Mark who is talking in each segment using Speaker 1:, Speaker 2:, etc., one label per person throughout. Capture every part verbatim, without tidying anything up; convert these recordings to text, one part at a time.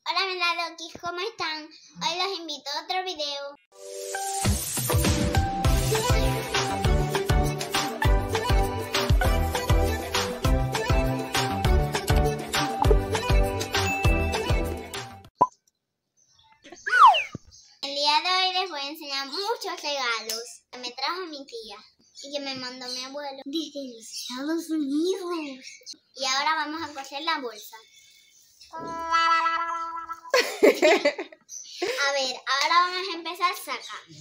Speaker 1: Hola Melalokis, ¿cómo están? Hoy los invito a otro video. El día de hoy les voy a enseñar muchos regalos que me trajo mi tía y que me mandó mi abuelo desde los Estados Unidos. Y ahora vamos a coser la bolsa. A ver, ahora vamos a empezar sacando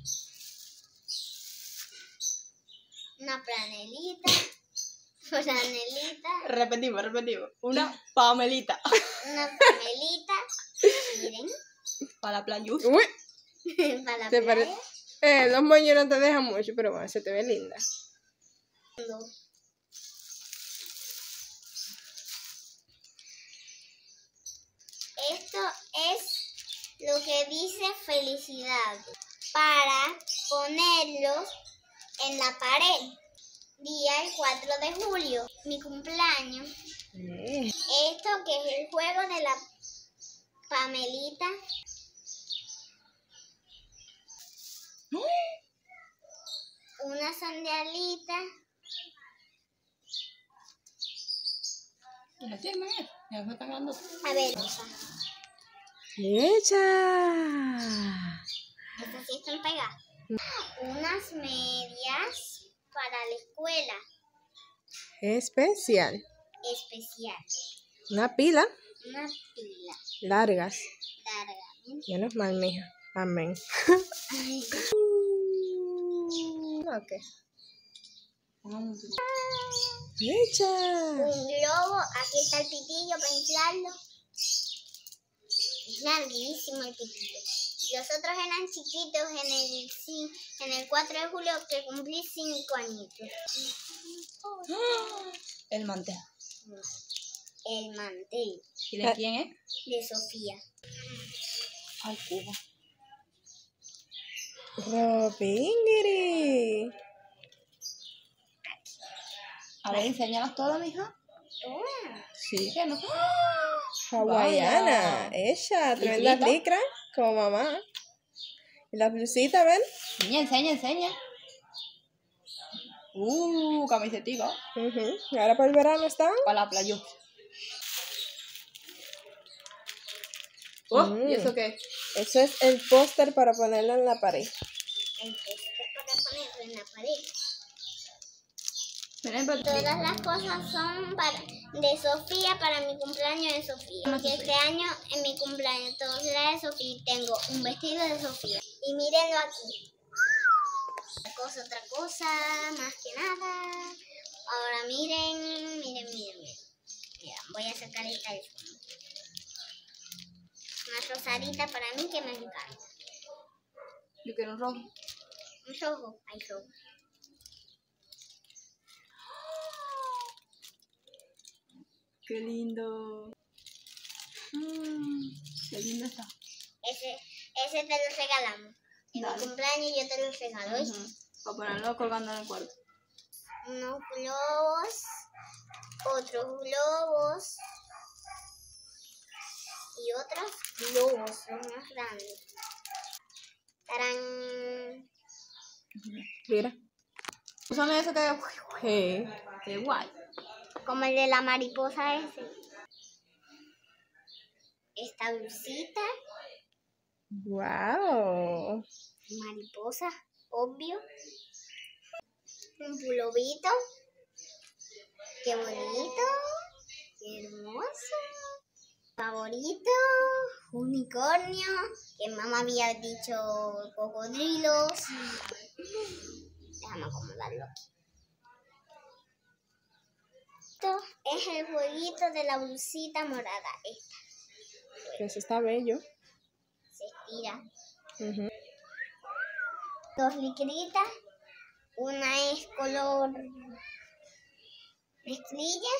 Speaker 1: una franelita, franelita,
Speaker 2: Repetimos, repetimos. Una pamelita.
Speaker 1: una pamelita, miren,
Speaker 2: Para la playa.
Speaker 3: Uy,
Speaker 1: para la
Speaker 3: te
Speaker 1: playa.
Speaker 3: pare- eh, los moños no te dejan mucho, pero bueno, se te ve linda.
Speaker 1: Esto es lo que dice felicidad para ponerlos en la pared. Día el cuatro de julio, mi cumpleaños.
Speaker 3: Eh,
Speaker 1: Esto que es el juego de la Pamelita. Una sandalieta.
Speaker 2: Y así, María. Ya se está ganando.
Speaker 1: A ver, rosa.
Speaker 3: ¡Echa!
Speaker 1: Estas sí están pegadas. Unas medias para la escuela
Speaker 3: Especial.
Speaker 1: especial.
Speaker 3: Una pila
Speaker 1: Una pila
Speaker 3: largas.
Speaker 1: larga.
Speaker 3: Menos mal, mija. Amén.
Speaker 1: Ay,
Speaker 3: Ok.
Speaker 2: Vamos.
Speaker 3: ¡Echa!
Speaker 1: un globo. Aquí está el pitillo para inflarlo. Es larguísimo el pitillo. Los otros eran chiquitos en el, ci- en el cuatro de julio que cumplí cinco añitos.
Speaker 2: El mantel.
Speaker 1: El mantel
Speaker 2: ¿Y de quién es?
Speaker 1: de Sofía.
Speaker 2: Al cubo.
Speaker 3: ¡Robingiri!
Speaker 2: A ver, enséñalas todas, mija.
Speaker 1: Toma.
Speaker 2: Sí, que no.
Speaker 3: Hawaiana.
Speaker 2: Vaya.
Speaker 3: Ella, tremendas
Speaker 2: Librito.
Speaker 3: licras, como mamá. Y la blusita, ¿ven?
Speaker 2: Niña, enseña, enseña. Uh, camisetica.
Speaker 3: Ujú. ¿Y ahora para el verano están?
Speaker 2: Para la playa. Oh,
Speaker 3: Mm.
Speaker 2: ¿y eso qué?
Speaker 3: Eso es el póster para ponerlo en la pared.
Speaker 1: El póster para ponerlo en la pared.
Speaker 2: Miren, pero-
Speaker 1: Todas las cosas son para, de Sofía para mi cumpleaños de Sofía. Porque este año en mi cumpleaños todos la de Sofía y tengo un vestido de Sofía. Y mírenlo aquí. Otra cosa, otra cosa, más que nada. Ahora miren, miren, miren, miren. Mira, voy a sacar esta del fondo. Una rosadita para mí que me encanta.
Speaker 2: Yo quiero un rojo.
Speaker 1: Un rojo, hay rojo.
Speaker 2: Qué lindo. Mm, qué lindo está.
Speaker 1: Ese, ese te lo regalamos. En
Speaker 2: Dale.
Speaker 1: mi cumpleaños yo te lo regalo. ¿oíste?
Speaker 2: Ujú. Para ponerlo colgando en el cuarto.
Speaker 1: Unos globos, otros globos y otros globos, son más grandes. Tarán.
Speaker 3: Mira.
Speaker 2: ¿Son eso que?
Speaker 3: Sí.
Speaker 2: Qué guay.
Speaker 1: Como el de la mariposa ese. Esta blusita,
Speaker 3: ¡Wow!
Speaker 1: mariposa, obvio. Un pulovito. Qué bonito. Qué hermoso. Favorito. Unicornio. Que mamá había dicho cocodrilos. Déjame acomodarlo aquí. Esto es el jueguito de la blusita morada. Esta
Speaker 3: Eso está bello.
Speaker 1: se estira.
Speaker 3: Ujú.
Speaker 1: Dos licritas. Una es color mezclilla.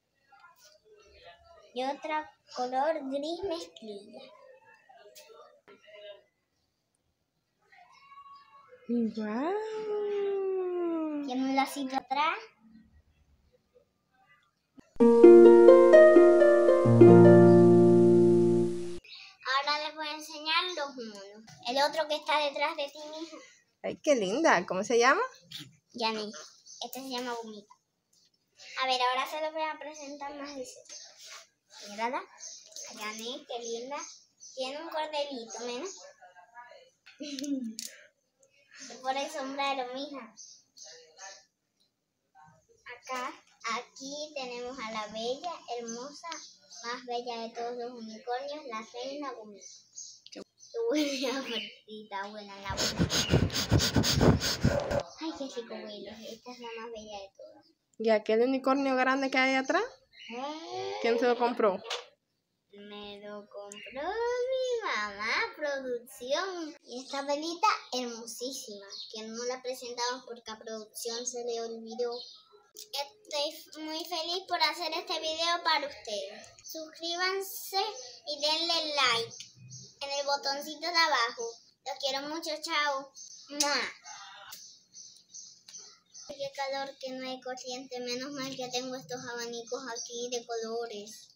Speaker 1: Y otra color gris mezclilla.
Speaker 3: ¡Wow!
Speaker 1: Tiene un lacito atrás. El otro que está detrás de ti, mija.
Speaker 3: Ay, qué linda. ¿Cómo se llama?
Speaker 1: Yani. Este se llama Gomita. A ver, ahora se lo voy a presentar más de cerca. Mírala. Yani, qué linda. Tiene un cordelito, mira. Se pone el sombrero, mija. Acá, aquí tenemos a la bella, hermosa, más bella de todos los unicornios, la reina Gomita. Qué buena gordita, buena la buena. Ay, qué rico huele. Esta es la más bella de todas.
Speaker 3: ¿Y aquel unicornio grande que hay atrás? ¿Quién se lo compró?
Speaker 1: Me lo compró mi mamá, producción. Y esta velita hermosísima, que no la presentamos porque a producción se le olvidó. Estoy muy feliz por hacer este video para ustedes. Suscríbanse y denle like en el botoncito de abajo. Los quiero mucho, chao. ¡Mua! Qué calor, que no hay corriente. Menos mal que tengo estos abanicos aquí de colores.